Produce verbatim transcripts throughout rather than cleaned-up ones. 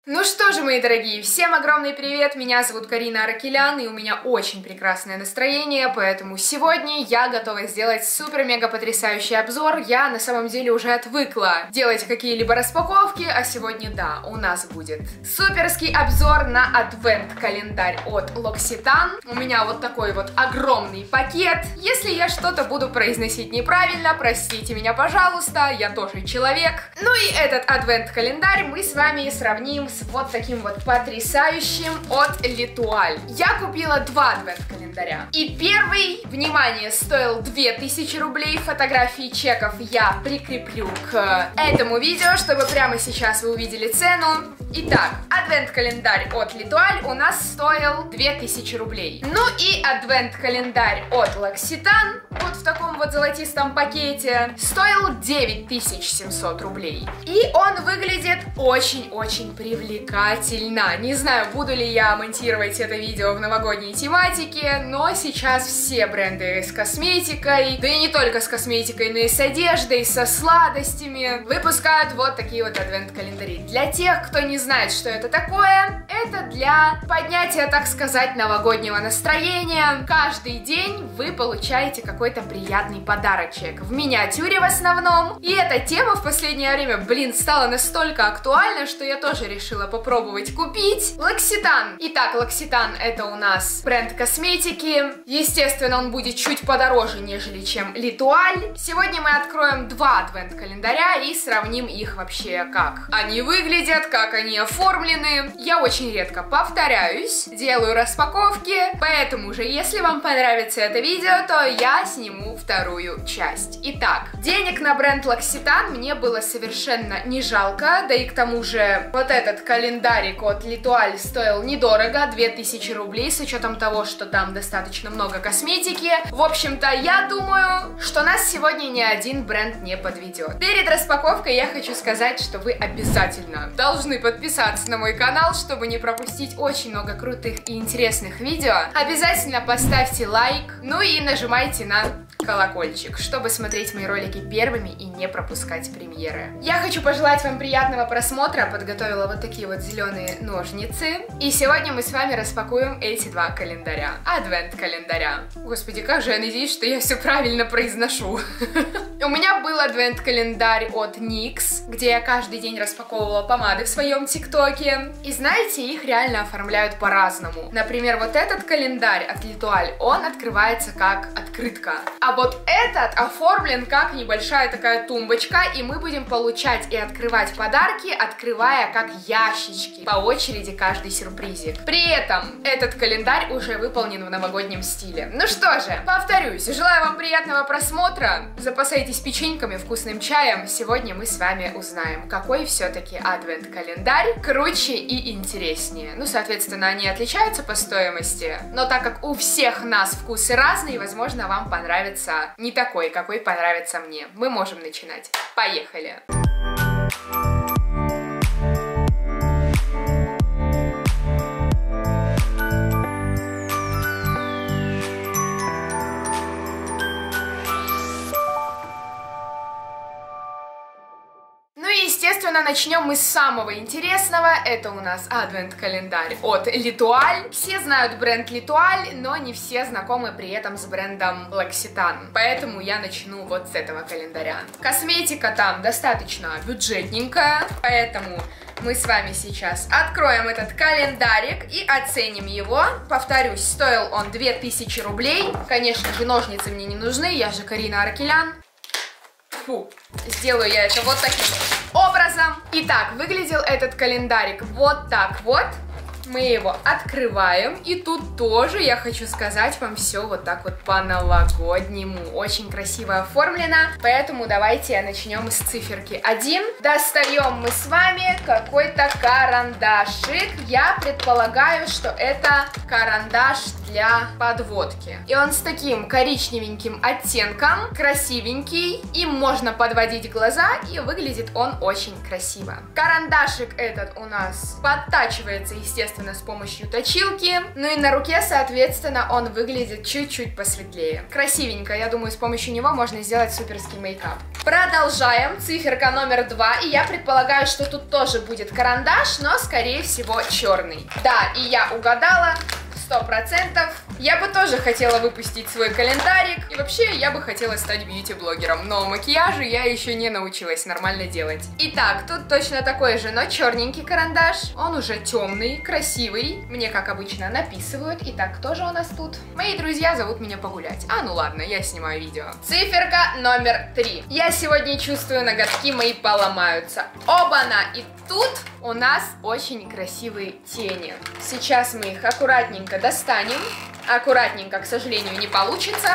Ну что же, мои дорогие, всем огромный привет, меня зовут Карина Аракелян, и у меня очень прекрасное настроение, поэтому сегодня я готова сделать супер-мега-потрясающий обзор. Я на самом деле уже отвыкла делать какие-либо распаковки, а сегодня, да, у нас будет суперский обзор на адвент-календарь от L'Occitane. У меня вот такой вот огромный пакет. Если я что-то буду произносить неправильно, простите меня, пожалуйста, я тоже человек. Ну и этот адвент-календарь мы с вами сравним с вот таким вот потрясающим от L'Etoile. Я купила два адвент-календаря. И первый, внимание, стоил две тысячи рублей. Фотографии чеков я прикреплю к этому видео, чтобы прямо сейчас вы увидели цену. Итак, адвент-календарь от L'Etoile у нас стоил две тысячи рублей. Ну и адвент-календарь от L'Occitane, вот в таком вот золотистом пакете, стоил девять тысяч семьсот рублей. И он выглядит очень-очень привлекательно. Не знаю, буду ли я монтировать это видео в новогодней тематике, но сейчас все бренды с косметикой, да и не только с косметикой, но и с одеждой, со сладостями, выпускают вот такие вот адвент-календари. Для тех, кто не знает, что это такое, это для поднятия, так сказать, новогоднего настроения. Каждый день вы получаете какой-то приятный подарочек. В миниатюре в основном. И эта тема в последнее время, блин, стала настолько актуальна, что я тоже решила попробовать купить. L'Occitane. Итак, L'Occitane это у нас бренд косметики. Естественно, он будет чуть подороже, нежели чем L'Etoile. Сегодня мы откроем два адвент-календаря и сравним их вообще, как они выглядят, как они оформлены. Я очень редко повторяюсь, делаю распаковки, поэтому же, если вам понравится это видео, то я сниму вторую часть. Итак, денег на бренд L'Occitane мне было совершенно не жалко, да и к тому же вот этот календарик от L'Etoile стоил недорого, две тысячи рублей, с учетом того, что там достаточно много косметики. В общем-то, я думаю, что нас сегодня ни один бренд не подведет. Перед распаковкой я хочу сказать, что вы обязательно должны подписаться на мой канал, чтобы не пропустить очень много крутых и интересных видео. Обязательно поставьте лайк, ну и нажимайте на колокольчик, чтобы смотреть мои ролики первыми и не пропускать премьеры. Я хочу пожелать вам приятного просмотра, подготовила вот такие вот зеленые ножницы. И сегодня мы с вами распакуем эти два календаря, адвент-календаря. Господи, как же я надеюсь, что я все правильно произношу. У меня был адвент-календарь от никс, где я каждый день распаковывала помады в своем тиктоке. И знаете, их реально оформляют по-разному. Например, вот этот календарь от L'Etoile, он открывается как открытка. А вот этот оформлен как небольшая такая тумбочка, и мы будем получать и открывать подарки, открывая как ящички, по очереди каждый сюрпризик. При этом этот календарь уже выполнен в новогоднем стиле. Ну что же, повторюсь, желаю вам приятного просмотра, запасайтесь печеньками, вкусным чаем. Сегодня мы с вами узнаем, какой все-таки адвент-календарь круче и интереснее. Ну, соответственно, они отличаются по стоимости, но так как у всех нас вкусы разные, возможно, вам понравится не такой, какой понравится мне. Мы можем начинать. Поехали! Естественно, начнем мы с самого интересного. Это у нас адвент-календарь от L'Etoile. Все знают бренд L'Etoile, но не все знакомы при этом с брендом L'Occitane. Поэтому я начну вот с этого календаря. Косметика там достаточно бюджетненькая, поэтому мы с вами сейчас откроем этот календарик и оценим его. Повторюсь, стоил он две тысячи рублей. Конечно же, ножницы мне не нужны, я же Карина Аракелян. Фу, сделаю я это вот таким образом. Итак, выглядел этот календарик вот так вот. Мы его открываем, и тут тоже я хочу сказать вам все вот так вот по-новогоднему. Очень красиво оформлено, поэтому давайте начнем с циферки один. Достаем мы с вами какой-то карандашик. Я предполагаю, что это карандаш для подводки. И он с таким коричневеньким оттенком, красивенький, им можно подводить глаза, и выглядит он очень красиво. Карандашик этот у нас подтачивается, естественно, естественно, с помощью точилки. Ну и на руке, соответственно, он выглядит чуть-чуть посветлее. Красивенько, я думаю, с помощью него можно сделать суперский мейкап. Продолжаем. Циферка номер два. И я предполагаю, что тут тоже будет карандаш, но, скорее всего, черный. Да, и я угадала. Сто процентов. Я бы тоже хотела выпустить свой календарик. И вообще, я бы хотела стать бьюти-блогером. Но макияжу я еще не научилась нормально делать. Итак, тут точно такой же, но черненький карандаш. Он уже темный, красивый. Мне, как обычно, написывают. Итак, кто же у нас тут? Мои друзья зовут меня погулять. А, ну ладно, я снимаю видео. Циферка номер три. Я сегодня чувствую, ноготки мои поломаются. Оба-на! И тут у нас очень красивые тени. Сейчас мы их аккуратненько достанем. Аккуратненько, к сожалению, не получится.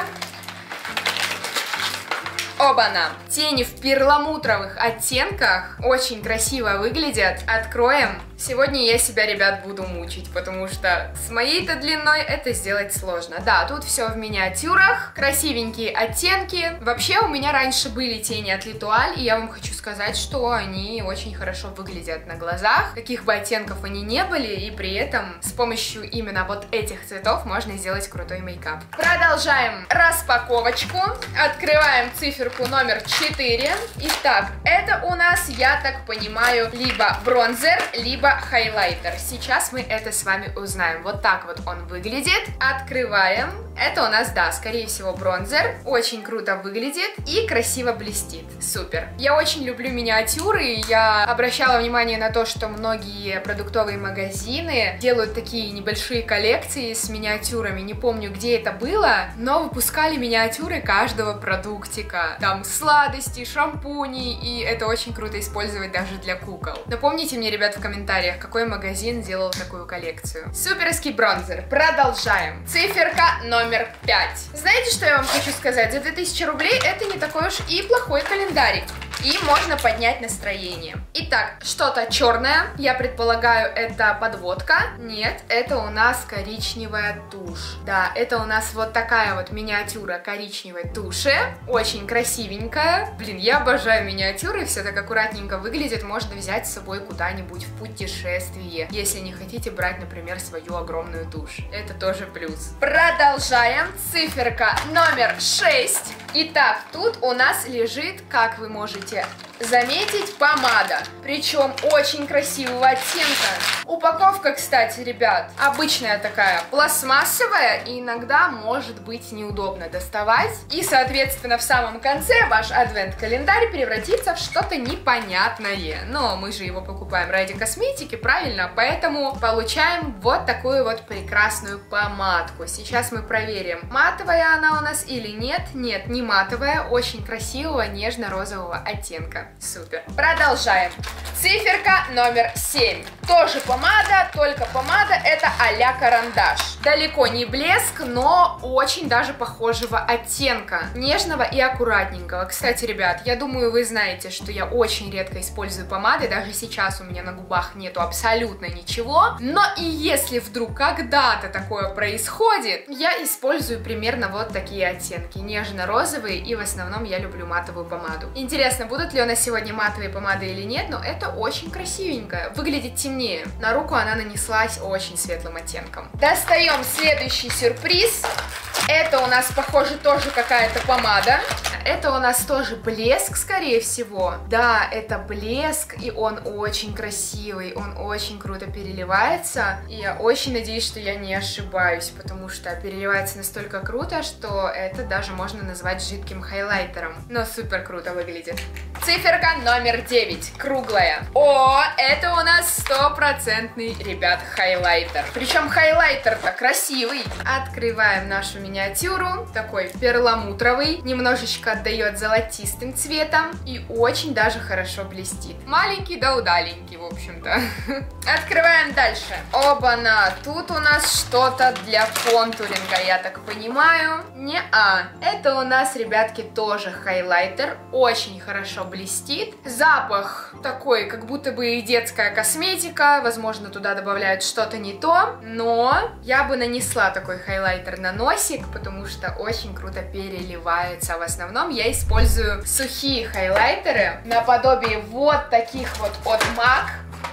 Оба-на! Тени в перламутровых оттенках очень красиво выглядят. Откроем. Сегодня я себя, ребят, буду мучить, потому что с моей-то длиной это сделать сложно. Да, тут все в миниатюрах, красивенькие оттенки. Вообще у меня раньше были тени от L'Etoile, и я вам хочу сказать, что они очень хорошо выглядят на глазах. Каких бы оттенков они не были, и при этом с помощью именно вот этих цветов можно сделать крутой мейкап. Продолжаем распаковочку. Открываем циферку номер четыре. Итак, это у нас, я так понимаю, либо бронзер, либо хайлайтер. Сейчас мы это с вами узнаем. Вот так вот он выглядит. Открываем. Это у нас, да, скорее всего, бронзер. Очень круто выглядит и красиво блестит. Супер. Я очень люблю миниатюры. Я обращала внимание на то, что многие продуктовые магазины делают такие небольшие коллекции с миниатюрами. Не помню, где это было, но выпускали миниатюры каждого продуктика. Там сладости, шампуни, и это очень круто использовать даже для кукол. Напомните мне, ребят, в комментариях, какой магазин делал такую коллекцию. Суперский бронзер. Продолжаем. Циферка номер пять. Знаете, что я вам хочу сказать? За две тысячи рублей это не такой уж и плохой календарик. И можно поднять настроение. Итак, что-то черное. Я предполагаю, это подводка. Нет, это у нас коричневая тушь. Да, это у нас вот такая вот миниатюра коричневой туши. Очень красивенькая. Блин, я обожаю миниатюры. Все так аккуратненько выглядит. Можно взять с собой куда-нибудь в путешествие. Если не хотите брать, например, свою огромную тушь. Это тоже плюс. Продолжаем. Циферка номер шесть. Итак, тут у нас лежит, как вы можете заметить, помада. Причем очень красивого оттенка. Упаковка, кстати, ребят, обычная такая, пластмассовая, и иногда может быть неудобно доставать. И, соответственно, в самом конце ваш адвент-календарь превратится в что-то непонятное. Но мы же его покупаем ради косметики, правильно? Поэтому получаем вот такую вот прекрасную помадку. Сейчас мы проверим, матовая она у нас или нет. Нет, не матовая, очень красивого нежно-розового оттенка. Супер. Продолжаем. Циферка номер семь. Тоже помада, только помада это а-ля карандаш. Далеко не блеск, но очень даже похожего оттенка. Нежного и аккуратненького. Кстати, ребят, я думаю, вы знаете, что я очень редко использую помады. Даже сейчас у меня на губах нету абсолютно ничего. Но и если вдруг когда-то такое происходит, я использую примерно вот такие оттенки. Нежно-розовые, и в основном я люблю матовую помаду. Интересно, будут ли у нас сегодня матовые помады или нет, но это очень красивенькая. Выглядит темнее. На руку она нанеслась очень светлым оттенком. Достаем следующий сюрприз. Это у нас, похоже, тоже какая-то помада. Это у нас тоже блеск, скорее всего. Да, это блеск, и он очень красивый, он очень круто переливается. И я очень надеюсь, что я не ошибаюсь, потому что переливается настолько круто, что это даже можно назвать жидким хайлайтером. Но супер круто выглядит. Циферка номер девять, круглая. О, это у нас стопроцентный, ребят, хайлайтер. Причем хайлайтер-то красивый. Открываем нашу миниатюру. Такой перламутровый, немножечко отдает золотистым цветом и очень даже хорошо блестит. Маленький да удаленький, в общем-то. Открываем дальше. Оба-на, тут у нас что-то для контуринга, я так понимаю. Не-а, это у нас, ребятки, тоже хайлайтер. Очень хорошо блестит. Запах такой, как будто бы детская косметика. Возможно, туда добавляют что-то не то. Но я бы нанесла такой хайлайтер на носик, потому что очень круто переливается. В основном я использую сухие хайлайтеры наподобие вот таких вот от мак.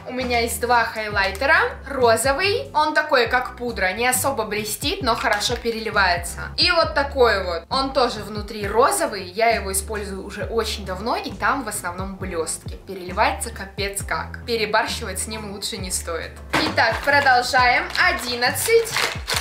у меня есть два хайлайтера. Розовый, он такой, как пудра, не особо блестит, но хорошо переливается. И вот такой вот, он тоже внутри розовый, я его использую уже очень давно, и там в основном блестки. Переливается капец как. Перебарщивать с ним лучше не стоит. Итак, продолжаем. одиннадцать.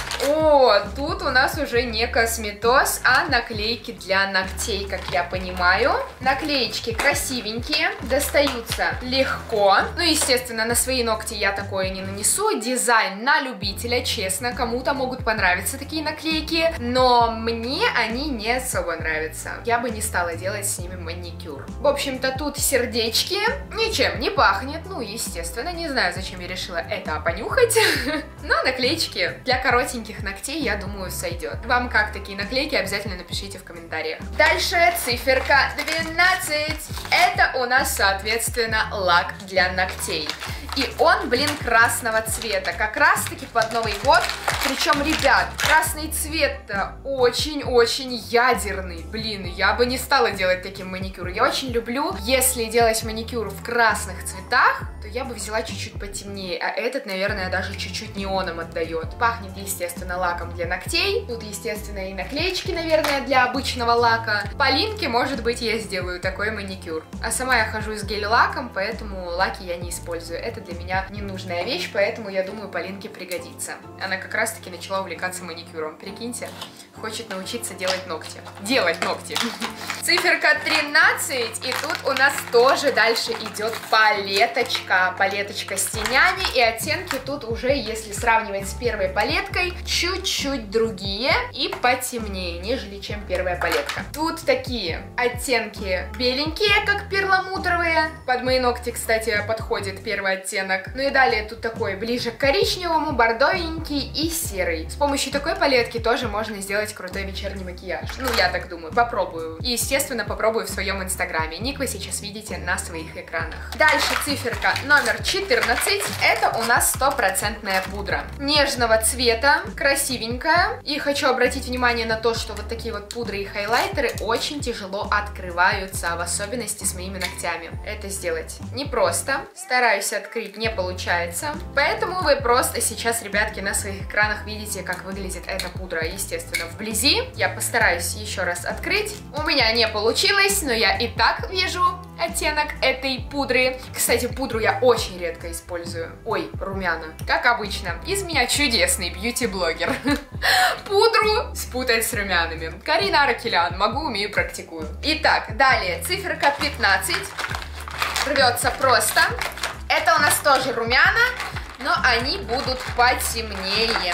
О, тут у нас уже не косметоз, а наклейки для ногтей, как я понимаю. Наклеечки красивенькие, достаются легко. Ну, естественно, на свои ногти я такое не нанесу. Дизайн на любителя, честно, кому-то могут понравиться такие наклейки, но мне они не особо нравятся. Я бы не стала делать с ними маникюр. В общем-то, тут сердечки, ничем не пахнет, ну, естественно, не знаю, зачем я решила это понюхать, но наклеечки для коротеньких ногтей, я думаю, сойдет. Вам как такие наклейки, обязательно напишите в комментариях. Дальше циферка двенадцать. Это у нас, соответственно, лак для ногтей. И он, блин, красного цвета, как раз таки под Новый год. Причем, ребят, красный цвет-то очень-очень ядерный. Блин, я бы не стала делать таким маникюр. Я очень люблю, если делать маникюр в красных цветах, то я бы взяла чуть-чуть потемнее. А этот, наверное, даже чуть-чуть неоном отдает. Пахнет, естественно, лаком для ногтей. Тут, естественно, и наклеечки, наверное, для обычного лака. По линке, может быть, я сделаю такой маникюр. А сама я хожу с гель-лаком, поэтому лаки я не использую. Это для меня ненужная вещь, поэтому, я думаю, Полинке пригодится. Она как раз-таки начала увлекаться маникюром. Прикиньте, хочет научиться делать ногти. Делать ногти. Циферка тринадцать, и тут у нас тоже дальше идет палеточка. Палеточка с тенями, и оттенки тут уже, если сравнивать с первой палеткой, чуть-чуть другие и потемнее, нежели чем первая палетка. Тут такие оттенки беленькие, как перламутровые. Под мои ногти, кстати, подходит первый оттенок. Ну и далее тут такой ближе к коричневому, бордовенький и серый. С помощью такой палетки тоже можно сделать крутой вечерний макияж. Ну, я так думаю. Попробую. И, естественно, попробую в своем инстаграме. Ник вы сейчас видите на своих экранах. Дальше циферка номер четырнадцать. Это у нас стопроцентная пудра. Нежного цвета, красивенькая. И хочу обратить внимание на то, что вот такие вот пудры и хайлайтеры очень тяжело открываются, в особенности с моими ногтями. Это сделать непросто. Стараюсь открыть, не получается. Поэтому вы просто сейчас, ребятки, на своих экранах видите, как выглядит эта пудра. Естественно, вблизи. Я постараюсь еще раз открыть. У меня не получилось, но я и так вижу оттенок этой пудры. Кстати, пудру я очень редко использую. Ой, румяна. Как обычно. Из меня чудесный бьюти-блогер. Пудру спутать с румянами. Карина Аракелян. Могу, умею, практикую. Итак, далее. Циферка пятнадцать. Рвется просто. Это у нас тоже румяна, но они будут потемнее.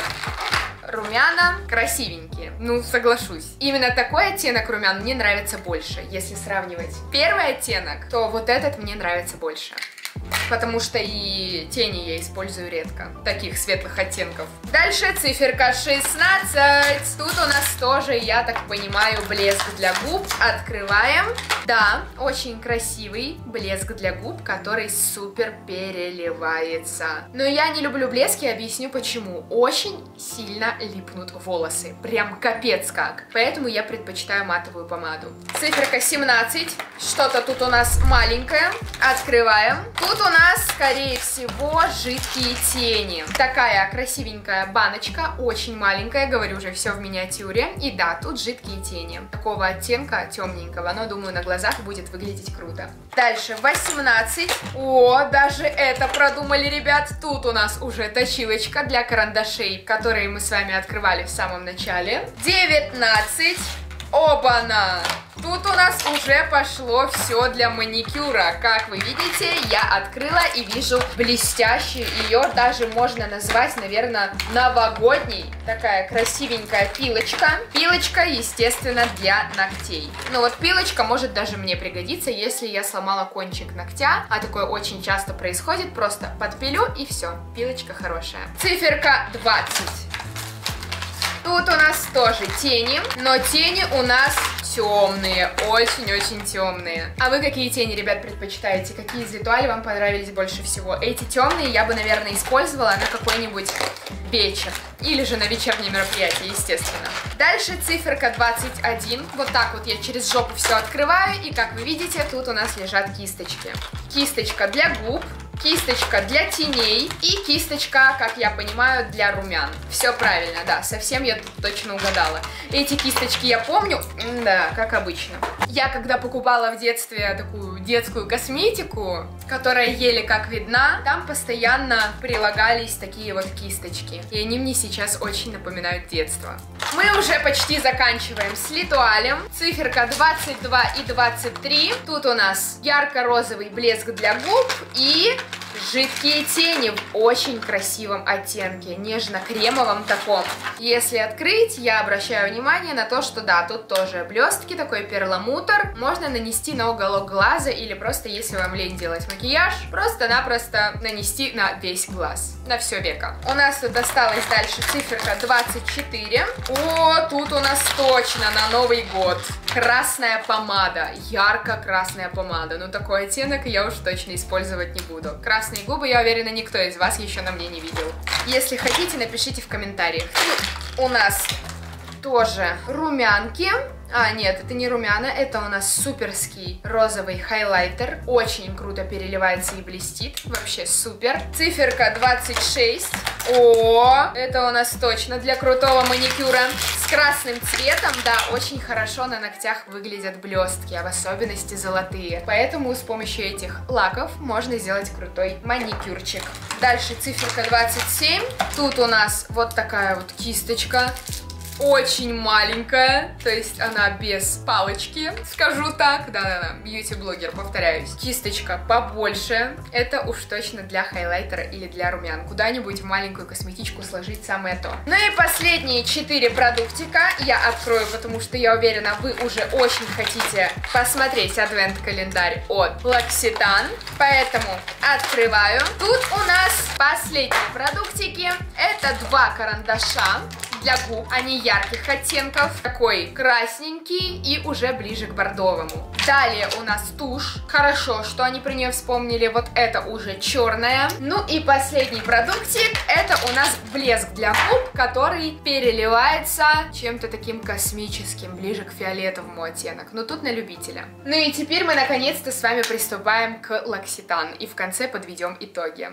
Румяна красивенькие, ну соглашусь. Именно такой оттенок румян мне нравится больше. Если сравнивать первый оттенок, то вот этот мне нравится больше. Потому что и тени я использую редко, таких светлых оттенков. Дальше циферка шестнадцать. Тут у нас тоже, я так понимаю, блеск для губ. Открываем. Да, очень красивый блеск для губ, который супер переливается. Но я не люблю блески, объясню почему. Очень сильно липнут волосы, прям капец как. Поэтому я предпочитаю матовую помаду. Циферка семнадцать. Что-то тут у нас маленькое. Открываем. Тут у нас, скорее всего, жидкие тени. Такая красивенькая баночка, очень маленькая, говорю уже, все в миниатюре. И да, тут жидкие тени. Такого оттенка темненького, но, думаю, на глазах будет выглядеть круто. Дальше восемнадцать. О, даже это продумали, ребят. Тут у нас уже точилочка для карандашей, которые мы с вами открывали в самом начале. девятнадцать. Оба-на! Тут у нас уже пошло все для маникюра. Как вы видите, я открыла и вижу блестящую. Ее даже можно назвать, наверное, новогодней. Такая красивенькая пилочка. Пилочка, естественно, для ногтей. Ну вот пилочка может даже мне пригодиться, если я сломала кончик ногтя. А такое очень часто происходит. Просто подпилю и все. Пилочка хорошая. Циферка двадцать. Тут у нас тоже тени, но тени у нас темные, очень-очень темные. А вы какие тени, ребят, предпочитаете? Какие из L'Etoile вам понравились больше всего? Эти темные я бы, наверное, использовала на какой-нибудь вечер. Или же на вечернее мероприятие, естественно. Дальше циферка двадцать один. Вот так вот я через жопу все открываю. И как вы видите, тут у нас лежат кисточки. Кисточка для губ. кисточка для теней и кисточка, как я понимаю, для румян. Все правильно, да, совсем я тут точно угадала. Эти кисточки я помню, да, как обычно. Я когда покупала в детстве такую детскую косметику, которая еле как видна, там постоянно прилагались такие вот кисточки. И они мне сейчас очень напоминают детство. Мы уже почти заканчиваем с Литуалем. Циферка двадцать два и двадцать три. Тут у нас ярко-розовый блеск для губ и жидкие тени в очень красивом оттенке, нежно-кремовом таком. Если открыть, я обращаю внимание на то, что да, тут тоже блестки, такой перламутр. Можно нанести на уголок глаза или просто, если вам лень делать макияж, просто-напросто нанести на весь глаз, на все веко. У нас тут осталась дальше циферка двадцать четыре. О, тут у нас точно на Новый год красная помада, ярко-красная помада. Ну, такой оттенок я уж точно использовать не буду. Красные губы, я уверена, никто из вас еще на мне не видел. Если хотите, напишите в комментариях. У нас тоже румянки. А, нет, это не румяна, это у нас суперский розовый хайлайтер. Очень круто переливается и блестит. Вообще супер. Циферка двадцать шесть. О, это у нас точно для крутого маникюра. С красным цветом, да, очень хорошо на ногтях выглядят блестки, а в особенности золотые. Поэтому с помощью этих лаков можно сделать крутой маникюрчик. Дальше циферка двадцать семь. Тут у нас вот такая вот кисточка. Очень маленькая, то есть она без палочки, скажу так. Да-да-да, бьюти-блогер, повторяюсь. Кисточка побольше, это уж точно для хайлайтера или для румян. Куда-нибудь в маленькую косметичку сложить самое то. Ну и последние четыре продуктика я открою, потому что я уверена, вы уже очень хотите посмотреть адвент-календарь от L'Occitane. Поэтому открываю. Тут у нас последние продуктики. Это два карандаша для губ, они ярких оттенков, такой красненький и уже ближе к бордовому. Далее у нас тушь, хорошо, что они про нее вспомнили, вот это уже черная. Ну и последний продуктик, это у нас блеск для губ, который переливается чем-то таким космическим, ближе к фиолетовому оттенку, но тут на любителя. Ну и теперь мы наконец-то с вами приступаем к L'Occitane и в конце подведем итоги.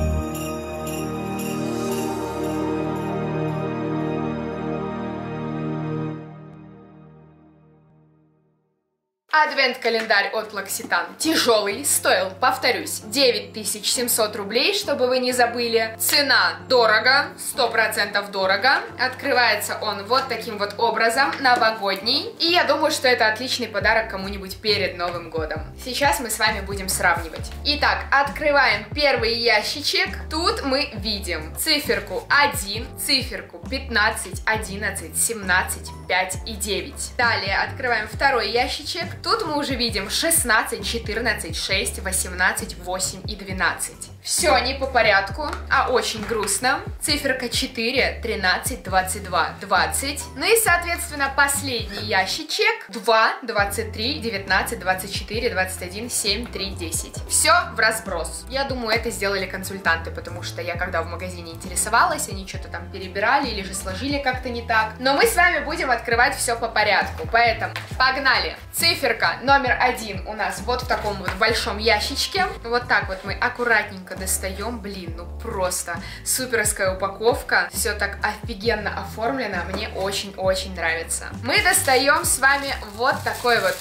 Адвент-календарь от L'Occitane тяжелый, стоил, повторюсь, девять тысяч семьсот рублей, чтобы вы не забыли. Цена дорого, сто процентов дорого. Открывается он вот таким вот образом, новогодний. И я думаю, что это отличный подарок кому-нибудь перед Новым годом. Сейчас мы с вами будем сравнивать. Итак, открываем первый ящичек. Тут мы видим циферку один, циферку пятнадцать, одиннадцать, семнадцать, пять и девять. Далее открываем второй ящичек. Тут мы уже видим шестнадцать, четырнадцать, шесть, восемнадцать, восемь и двенадцать. Все не по порядку, а очень грустно. Циферка четыре, тринадцать, двадцать два, двадцать. Ну и, соответственно, последний ящичек. два, двадцать три, девятнадцать, двадцать четыре, двадцать один, семь, три, десять. Все в разброс. Я думаю, это сделали консультанты, потому что я, когда в магазине интересовалась, они что-то там перебирали или же сложили как-то не так. Но мы с вами будем открывать все по порядку, поэтому погнали. Циферка номер один у нас вот в таком вот большом ящичке. Вот так вот мы аккуратненько достаем. Блин, ну просто суперская упаковка. Все так офигенно оформлено. Мне очень-очень нравится. Мы достаем с вами вот такой вот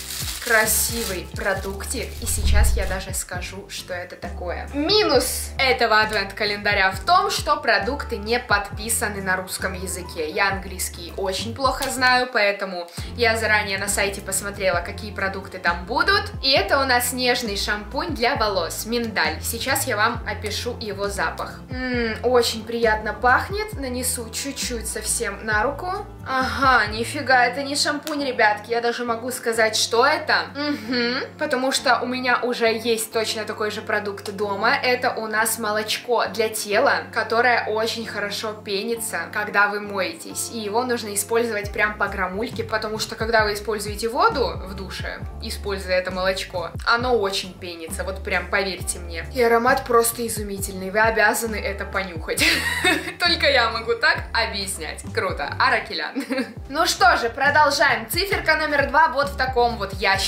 красивый продуктик, и сейчас я даже скажу, что это такое. Минус этого адвент-календаря в том, что продукты не подписаны на русском языке. Я английский очень плохо знаю, поэтому я заранее на сайте посмотрела, какие продукты там будут. И это у нас нежный шампунь для волос, миндаль. Сейчас я вам опишу его запах. М-м, очень приятно пахнет. Нанесу чуть-чуть совсем на руку. Ага, нифига, это не шампунь, ребятки. Я даже могу сказать, что это. Угу, потому что у меня уже есть точно такой же продукт дома. Это у нас молочко для тела, которое очень хорошо пенится, когда вы моетесь. И его нужно использовать прям по граммульке, потому что когда вы используете воду в душе, используя это молочко, оно очень пенится, вот прям поверьте мне. И аромат просто изумительный, вы обязаны это понюхать. Только я могу так объяснять. Круто, L'Occitane. Ну что же, продолжаем. Циферка номер два вот в таком вот ящике.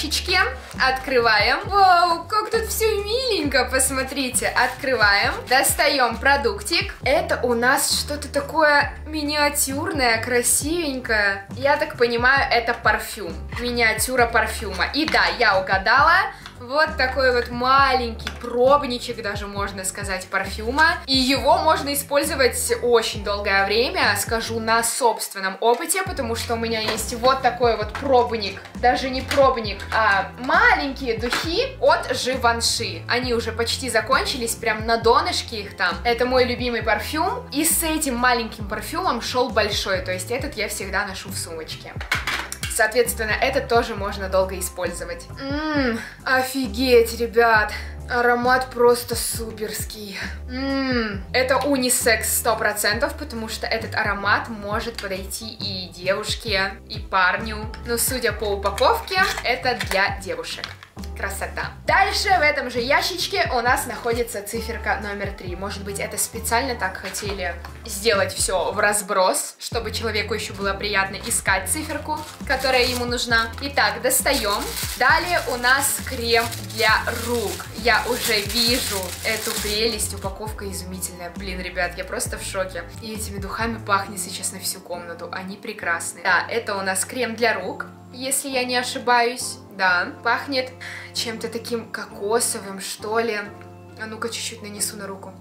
ящичке. Открываем. Вау, как тут все миленько, посмотрите. Открываем. Достаем продуктик. Это у нас что-то такое миниатюрное, красивенькое. Я так понимаю, это парфюм. Миниатюра парфюма. И да, я угадала. Вот такой вот маленький пробничек, даже можно сказать, парфюма. И его можно использовать очень долгое время, скажу на собственном опыте, потому что у меня есть вот такой вот пробник. Даже не пробник, а маленькие духи от Givenchy. Они уже почти закончились, прям на донышке их там. Это мой любимый парфюм. И с этим маленьким парфюмом шел большой, то есть этот я всегда ношу в сумочке. Соответственно, это тоже можно долго использовать. Ммм, офигеть, ребят. Аромат просто суперский. Ммм, это унисекс сто процентов, потому что этот аромат может подойти и девушке, и парню. Но судя по упаковке, это для девушек. Красота. Дальше в этом же ящичке у нас находится циферка номер три. Может быть, это специально так хотели сделать все в разброс, чтобы человеку еще было приятно искать циферку, которая ему нужна. Итак, достаем. Далее у нас крем для рук. Я уже вижу эту прелесть. Упаковка изумительная. Блин, ребят, я просто в шоке. И этими духами пахнет сейчас на всю комнату. Они прекрасные. Да, это у нас крем для рук, если я не ошибаюсь. Да, пахнет чем-то таким кокосовым, что ли. А ну-ка, чуть-чуть нанесу на руку.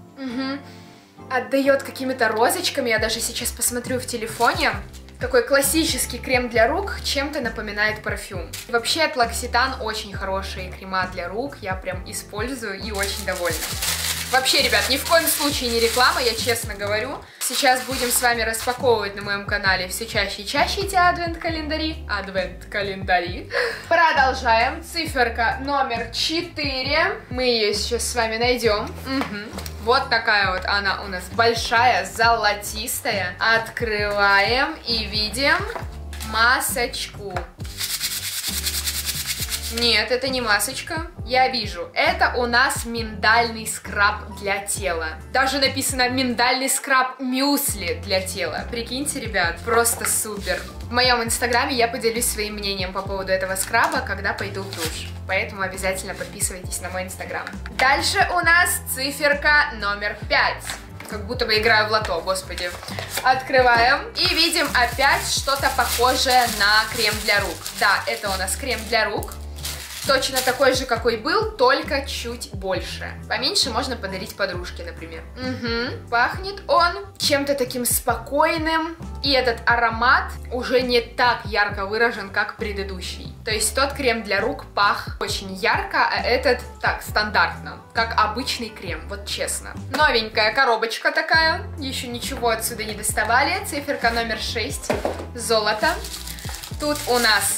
Угу. Отдает какими-то розочками. Я даже сейчас посмотрю в телефоне. Такой классический крем для рук чем-то напоминает парфюм. Вообще, от L'Occitane очень хорошие крема для рук. Я прям использую и очень довольна. Вообще, ребят, ни в коем случае не реклама, я честно говорю. Сейчас будем с вами распаковывать на моем канале все чаще и чаще эти адвент-календари. Адвент-календари. Продолжаем. Циферка номер четыре. Мы ее сейчас с вами найдем. Угу. Вот такая вот она у нас большая, золотистая. Открываем и видим масочку. Нет, это не масочка. Я вижу. Это у нас миндальный скраб для тела. Даже написано миндальный скраб мюсли для тела. Прикиньте, ребят, просто супер. В моем инстаграме я поделюсь своим мнением по поводу этого скраба, когда пойду в душ. Поэтому обязательно подписывайтесь на мой инстаграм. Дальше у нас циферка номер пять. Как будто бы играю в лото, господи. Открываем и видим опять что-то похожее на крем для рук. Да, это у нас крем для рук. Точно такой же, какой был, только чуть больше. Поменьше можно подарить подружке, например. Угу. Пахнет он чем-то таким спокойным. И этот аромат уже не так ярко выражен, как предыдущий. То есть тот крем для рук пах очень ярко, а этот так, стандартно. Как обычный крем, вот честно. Новенькая коробочка такая. Еще ничего отсюда не доставали. Циферка номер шесть. Золото. Тут у нас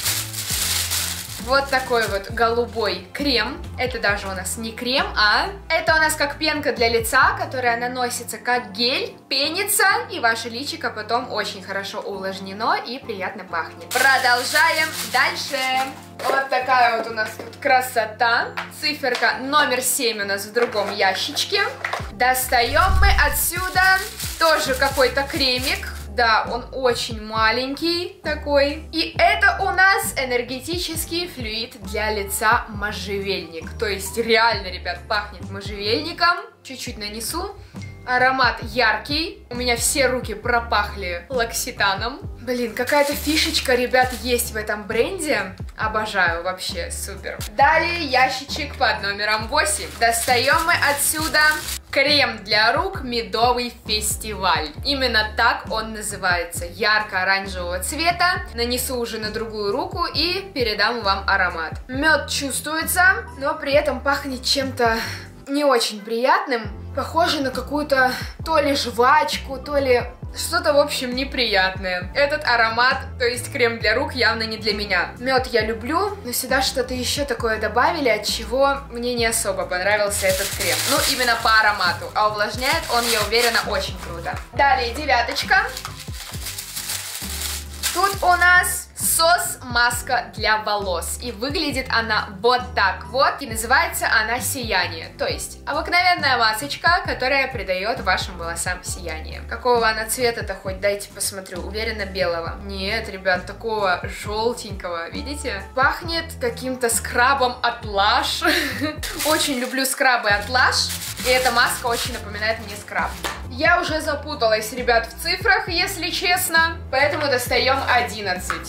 вот такой вот голубой крем. Это даже у нас не крем, а это у нас как пенка для лица, которая наносится как гель, пенится, и ваше личико потом очень хорошо увлажнено и приятно пахнет. Продолжаем дальше. Вот такая вот у нас тут красота. Циферка номер семь у нас в другом ящичке. Достаем мы отсюда тоже какой-то кремик. Да, он очень маленький такой. И это у нас энергетический флюид для лица можжевельник. То есть реально, ребят, пахнет можжевельником. Чуть-чуть нанесу. Аромат яркий. У меня все руки пропахли L'Occitane'ом. Блин, какая-то фишечка, ребят, есть в этом бренде. Обожаю, вообще супер. Далее ящичек под номером восемь. Достаем мы отсюда крем для рук «Медовый фестиваль». Именно так он называется. Ярко-оранжевого цвета. Нанесу уже на другую руку и передам вам аромат. Мед чувствуется, но при этом пахнет чем-то не очень приятным. Похоже на какую-то то ли жвачку, то ли что-то, в общем, неприятное. Этот аромат, то есть крем для рук, явно не для меня. Мед я люблю, но сюда что-то еще такое добавили, от чего мне не особо понравился этот крем. Ну, именно по аромату. А увлажняет он, я уверена, очень круто. Далее девяточка. Тут у нас Сос-маска для волос. И выглядит она вот так вот. И называется она «Сияние». То есть обыкновенная масочка, которая придает вашим волосам сияние. Какого она цвета-то хоть? Дайте посмотрю. Уверена, белого. Нет, ребят, такого желтенького. Видите? Пахнет каким-то скрабом от Lush. Очень люблю скрабы от Lush. И эта маска очень напоминает мне скраб. Я уже запуталась, ребят, в цифрах, если честно. Поэтому достаем одиннадцать.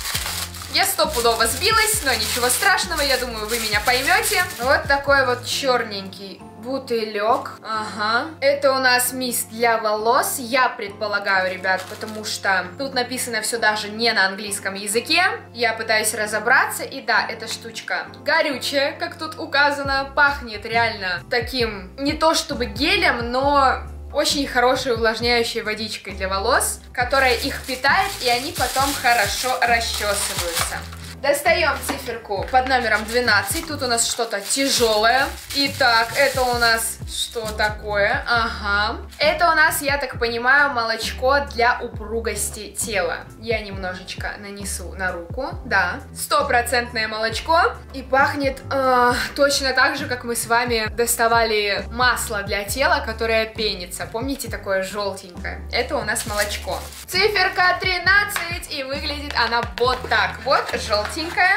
Я стопудово сбилась, но ничего страшного, я думаю, вы меня поймете. Вот такой вот черненький бутылек. Ага. Это у нас мисс для волос. Я предполагаю, ребят, потому что тут написано все даже не на английском языке. Я пытаюсь разобраться. И да, эта штучка горючая, как тут указано. Пахнет реально таким, не то чтобы гелем, но очень хорошей увлажняющей водичкой для волос, которая их питает, и они потом хорошо расчесываются. Достаем циферку под номером двенадцать. Тут у нас что-то тяжелое. Итак, это у нас что такое? Ага. Это у нас, я так понимаю, молочко для упругости тела. Я немножечко нанесу на руку. Да, стопроцентное молочко. И пахнет э, точно так же, как мы с вами доставали масло для тела, которое пенится. Помните, такое желтенькое? Это у нас молочко. Циферка тринадцать. И выглядит она вот так вот, желтенькая.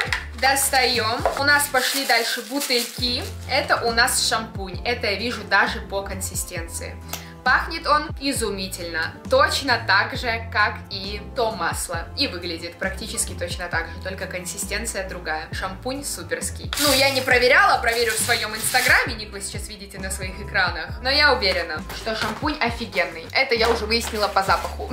Достаем. У нас пошли дальше бутыльки. Это у нас шампунь. Это я вижу даже по консистенции. Пахнет он изумительно. Точно так же, как и то масло. И выглядит практически точно так же, только консистенция другая. Шампунь суперский. Ну, я не проверяла, проверю в своем инстаграме, ник вы сейчас видите на своих экранах. Но я уверена, что шампунь офигенный. Это я уже выяснила по запаху.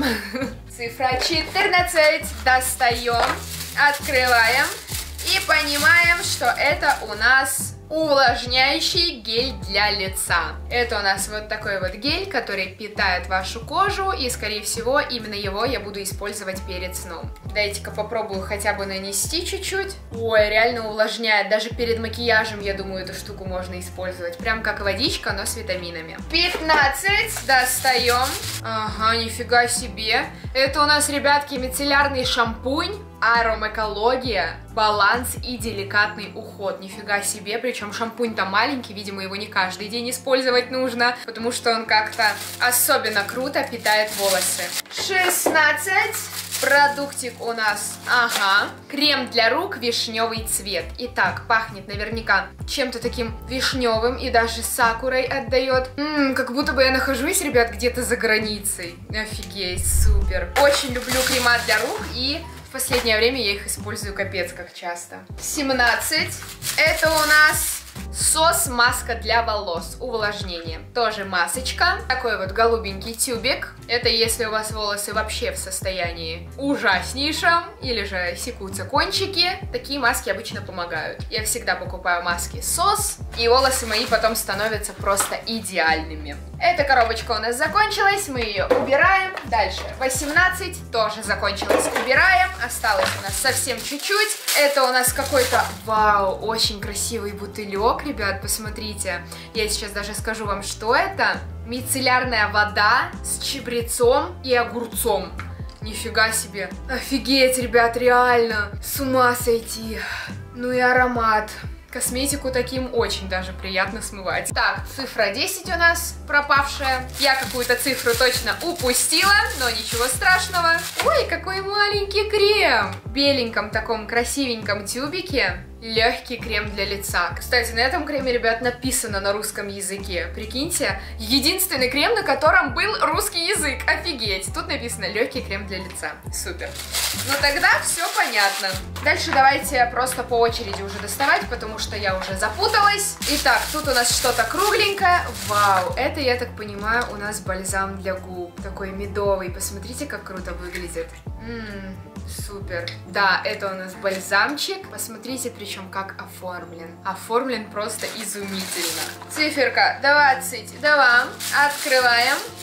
Цифра четырнадцать. Достаем. Открываем и понимаем, что это у нас увлажняющий гель для лица. Это у нас вот такой вот гель, который питает вашу кожу, и, скорее всего, именно его я буду использовать перед сном. Дайте-ка попробую хотя бы нанести чуть-чуть. Ой, реально увлажняет. Даже перед макияжем, я думаю, эту штуку можно использовать. Прям как водичка, но с витаминами. пятнадцать. Достаем. Ага, нифига себе. Это у нас, ребятки, мицеллярный шампунь. Аромэкология, баланс и деликатный уход. Нифига себе, причем шампунь-то маленький, видимо, его не каждый день использовать нужно, потому что он как-то особенно круто питает волосы. шестнадцать. Продуктик у нас, ага, крем для рук вишневый цвет. Итак, пахнет наверняка чем-то таким вишневым и даже сакурой отдает. Ммм, как будто бы я нахожусь, ребят, где-то за границей. Офигеть, супер. Очень люблю крема для рук, и в последнее время я их использую капец как часто. семнадцать. Это у нас сос-маска для волос, увлажнение. Тоже масочка. Такой вот голубенький тюбик. Это если у вас волосы вообще в состоянии ужаснейшем, или же секутся кончики. Такие маски обычно помогают. Я всегда покупаю маски сос, и волосы мои потом становятся просто идеальными. Эта коробочка у нас закончилась, мы ее убираем. Дальше восемнадцать тоже закончилась, убираем. Осталось у нас совсем чуть-чуть. Это у нас какой-то, вау, очень красивый бутылек, ребят, посмотрите. Я сейчас даже скажу вам, что это. Мицеллярная вода с чабрецом и огурцом. Нифига себе. Офигеть, ребят, реально. С ума сойти. Ну и аромат. Косметику таким очень даже приятно смывать. Так, цифра десять у нас пропавшая. Я какую-то цифру точно упустила, но ничего страшного. Ой, какой маленький крем! В беленьком таком красивеньком тюбике. Легкий крем для лица. Кстати, на этом креме, ребят, написано на русском языке. Прикиньте, единственный крем, на котором был русский язык. Офигеть. Тут написано легкий крем для лица. Супер. Ну тогда все понятно. Дальше давайте просто по очереди уже доставать, потому что я уже запуталась. Итак, тут у нас что-то кругленькое. Вау, это, я так понимаю, у нас бальзам для губ. Такой медовый. Посмотрите, как круто выглядит. Ммм, супер. Да, это у нас бальзамчик. Посмотрите, причем как оформлен. Оформлен просто изумительно. Циферка двадцать два. Открываем.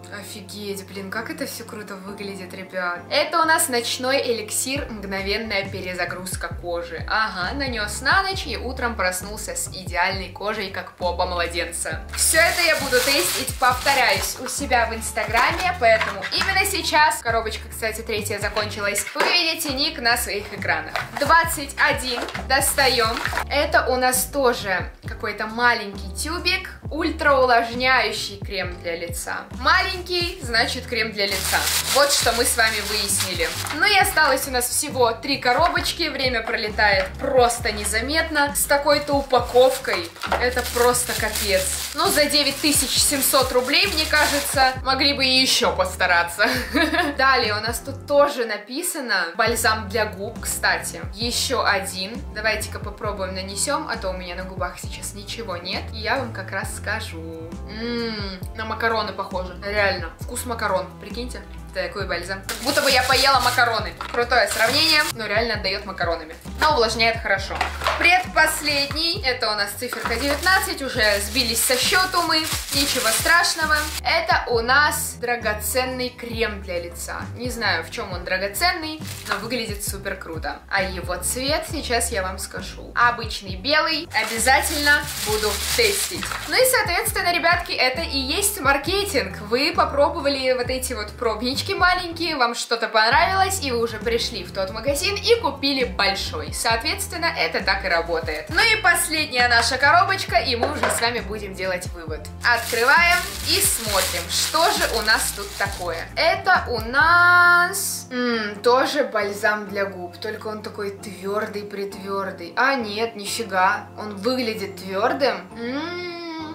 Офигеть, блин, как это все круто выглядит, ребят. Это у нас ночной эликсир, мгновенная перезагрузка кожи. Ага, нанес на ночь и утром проснулся с идеальной кожей, как попа младенца. Все это я буду тестить, повторяюсь, у себя в инстаграме, поэтому именно сейчас, коробочка, кстати, третья закончилась, вы видите ник на своих экранах. двадцать один достаем. Это у нас тоже какой-то маленький тюбик, ультраувлажняющий крем для лица. Маленький, значит крем для лица. Вот что мы с вами выяснили. Ну и осталось у нас всего три коробочки. Время пролетает просто незаметно. С такой-то упаковкой это просто капец. Ну, за девять тысяч семьсот рублей, мне кажется, могли бы и еще постараться. Далее у нас тут тоже написано бальзам для губ, кстати. Еще один. Давайте-ка попробуем нанесем, а то у меня на губах сейчас ничего нет. И я вам как раз скажу. Ммм, на макароны похоже. Реально, вкус макарон, прикиньте. Такой бальзам. Как будто бы я поела макароны. Крутое сравнение, но реально отдает макаронами. Но увлажняет хорошо. Предпоследний, это у нас циферка девятнадцать, уже сбились со счету мы, ничего страшного. Это у нас драгоценный крем для лица. Не знаю, в чем он драгоценный, но выглядит супер круто. А его цвет сейчас я вам скажу. Обычный белый, обязательно буду тестить. Ну и соответственно, ребятки, это и есть маркетинг. Вы попробовали вот эти вот пробнички маленькие, вам что-то понравилось, и вы уже пришли в тот магазин и купили большой. Соответственно, это так и работает. Ну и последняя наша коробочка, и мы уже с вами будем делать вывод. Открываем и смотрим, что же у нас тут такое. Это у нас М-м, тоже бальзам для губ, только он такой твердый-притвердый. А нет, нифига, он выглядит твердым. М-м-м.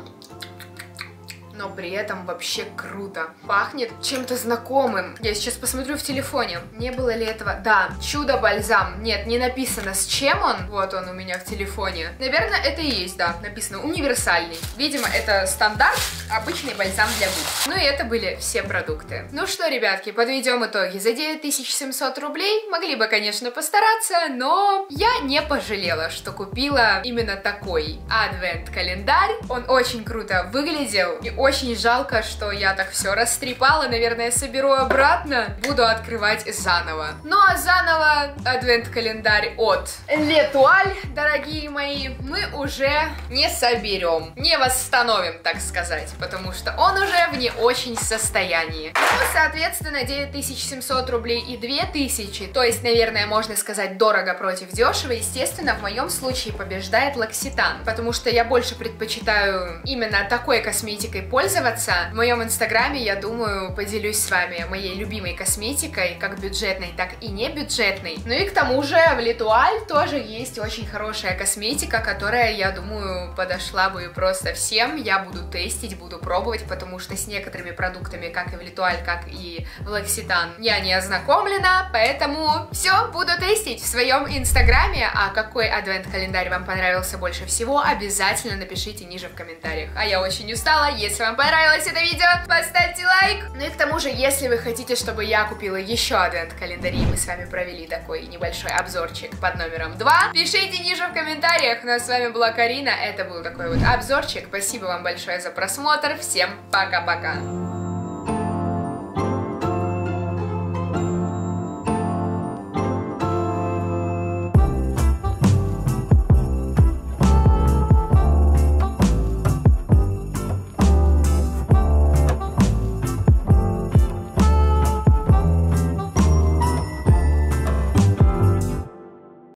Но при этом вообще круто. Пахнет чем-то знакомым. Я сейчас посмотрю в телефоне. Не было ли этого? Да, чудо-бальзам. Нет, не написано, с чем он. Вот он у меня в телефоне. Наверное, это и есть, да. Написано универсальный. Видимо, это стандарт, обычный бальзам для губ. Ну и это были все продукты. Ну что, ребятки, подведем итоги. За девять тысяч семьсот рублей могли бы, конечно, постараться, но я не пожалела, что купила именно такой адвент-календарь. Он очень круто выглядел и очень жалко, что я так все растрепала. Наверное, соберу обратно. Буду открывать заново. Ну а заново адвент-календарь от L'Etoile, дорогие мои, мы уже не соберем. Не восстановим, так сказать. Потому что он уже в не очень состоянии. Ну, соответственно, девять тысяч семьсот рублей и две тысячи. То есть, наверное, можно сказать дорого против дешево. Естественно, в моем случае побеждает L'Occitane. Потому что я больше предпочитаю именно такой косметикой пользоваться. В моем инстаграме, я думаю, поделюсь с вами моей любимой косметикой, как бюджетной, так и не бюджетной. Ну и к тому же в L'Etoile тоже есть очень хорошая косметика, которая, я думаю, подошла бы просто всем. Я буду тестить, буду пробовать, потому что с некоторыми продуктами, как и в L'Etoile, как и в L'Occitane, я не ознакомлена, поэтому все, буду тестить в своем инстаграме. А какой адвент-календарь вам понравился больше всего, обязательно напишите ниже в комментариях. А я очень устала, если вам понравилось это видео, поставьте лайк. Ну и к тому же, если вы хотите, чтобы я купила еще адвент-календарь, мы с вами провели такой небольшой обзорчик под номером два, пишите ниже в комментариях. Ну а с вами была Карина, это был такой вот обзорчик. Спасибо вам большое за просмотр, всем пока-пока.